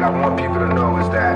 what I want people to know is that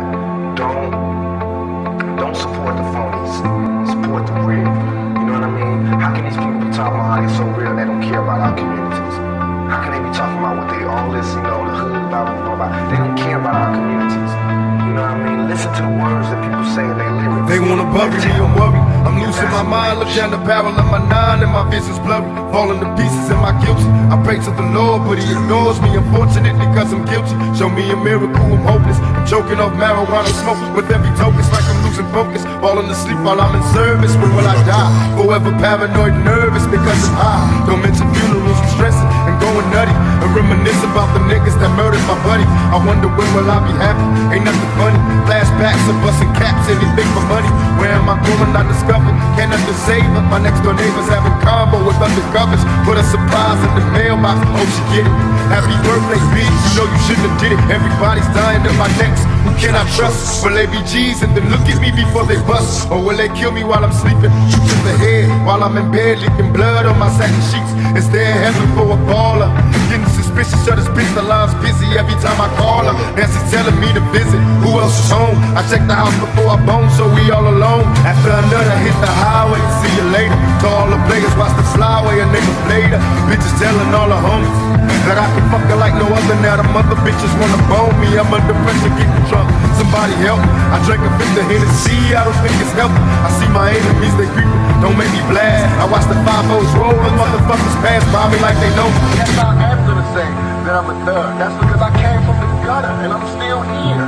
don't support the phonies. Support the real. You know what I mean? How can these people be talking about how they're so real and they don't care about our communities? How can they be talking about what they all this, the hood, blah, blah, blah. They don't care about our communities. You know what I mean? Listen to the words that people say in their lyrics. They wanna bury me, I'm worried. I'm losing my mind, look down the barrel of my 9 and my vision's blurry. Falling to pieces, am I guilty? I pray to the Lord, but he ignores me, unfortunately, because I'm guilty. Show me a miracle, I'm hopeless. I'm choking off marijuana smoke with every token, it's like I'm losing focus. Falling asleep while I'm in service, when will I die? Forever paranoid, nervous because I'm high. Don't mention funerals, I'm stressing and going nutty. And reminisce about the niggas that murdered my buddy. I wonder when will I be happy? Ain't nothing funny. Flashbacks of busting caps, anything for money. Where am I going? I discovered. Can't nothing save it. My next door neighbors having combo with undercovers. Put a surprise in the mailbox. Oh, she get it. Happy birthday, bitch. You know you shouldn't have did it. Everybody's dying to my necks. Who can I trust? Will they be G's and then look at me before they bust? Or will they kill me while I'm sleeping? Shoot to the head while I'm in bed, leaking blood on my satin sheets. Is there heaven for a baller? Getting suspicious of this bitch, the line's busy every time I call her. Nancy's telling me to visit. Who else is home? I check the house before I bone, so we all alone. After another hit the highway, see you later. To all the players, watch the flyway, a nigga later. Bitches telling all the homies that I can fuck her like no other. Now the mother bitches wanna bone me. I'm under pressure, getting drunk. Somebody help me. I drank a fifth of Hennessy, I don't think it's healthy. I see my enemies, they creeping, don't make me blast. I watch the 5-0s roll, the motherfuckers pass by me like they know me. Yes, I am gonna say that I'm a thug. That's because I came from the gutter and I'm still here.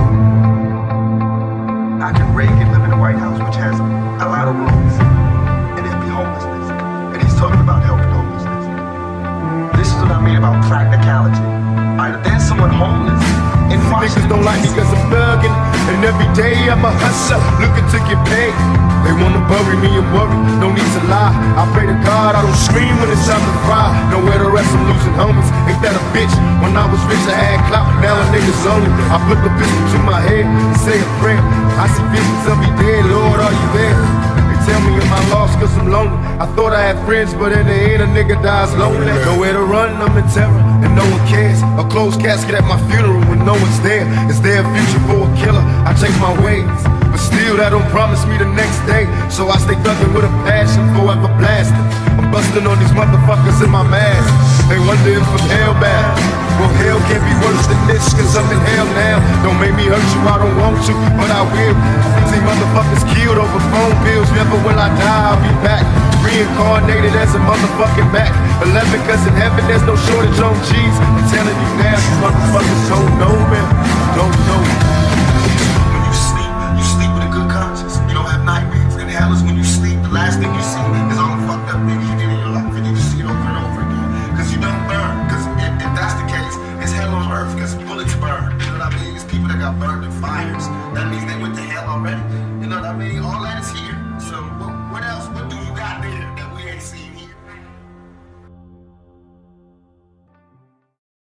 How can Reagan live in the White House, which has a lot of rooms, and there be homelessness? And he's talking about helping homelessness. This is what I mean about practicality. Alright, if there's someone homeless in Niggas don't like me cause I'm thuggin', and every day I'm a hustler, looking to get paid. They wanna bury me and worry, no need to lie. I pray to God I don't scream when it's time to cry. Nowhere to rest, I'm losing homies. Ain't that a bitch? When I was rich I had clout, now a nigga's lonely. I put the pistol to my head and say a prayer. I see visions of me dead, Lord, are you there? They tell me am I lost cause I'm lonely. I thought I had friends, but in the end a nigga dies lonely. Nowhere to run, I'm in terror, and no one cares. A closed casket at my funeral when no one's there. Is there a future for a killer? I change my ways, but still that don't promise me the next day. So I stay thuggin' with a passion, forever blasting. I'm busting on these motherfuckers in my mask. They wonder if I'm hellbound. Well, hell can't be worse than this, cause I'm in hell now. Don't make me hurt you, I don't want to, but I will. See motherfuckers killed over phone bills. Never will I die, I'll be back. Reincarnated as a motherfucking Mac 11, cause in heaven there's no shortage on G's. I'm telling you now, you motherfuckers don't know, man. Don't know. When you sleep with a good conscience. You don't have nightmares. And hell is when you sleep, the last thing you see is all the fucked up things you did in your life. And you see it over and over again. Cause you don't burn. Cause if that's the case, it's hell on earth. Cause bullets burn. You know what I mean? It's people that got burned in fires.